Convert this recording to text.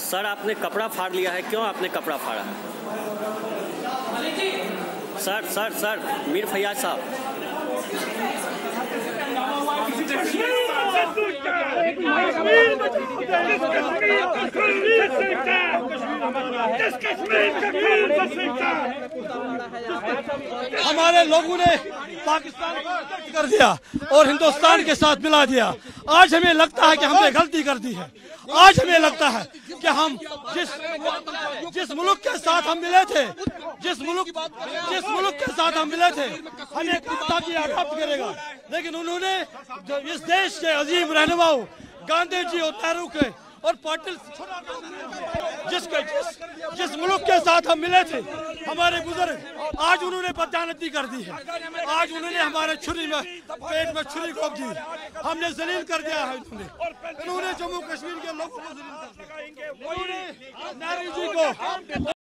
Sir आपने कपड़ा फाड़ लिया है, क्यों आपने कपड़ा फाड़ा है? Sir sir sir Mir Faiyaz साहब, हमारे लोगों ने पाकिस्तान को कर दिया और हिंदुस्तान के साथ मिला दिया। आज हमें लगता है कि हमने गलती कर दी है। आज हमें लगता है कि हम जिस मुल्क के साथ हम मिले थे, जिस मुल्क के साथ हम मिले थे, हमें कहा कि अडॉप्ट करेगा, लेकिन उन्होंने इस देश के अजीम रहनुमाओं गांधी जी और नेहरू के और पाटिल जिस मुल्क के साथ हम मिले थे, हमारे बुजुर्ग, आज उन्होंने बददानती कर दी है। आज उन्होंने हमारे छुरी में पेट में छुरी घोंप दी, हमने जलील कर दिया है। इन्होंने जम्मू कश्मीर के लोगों को जलील कर दिया। नेहरू जी को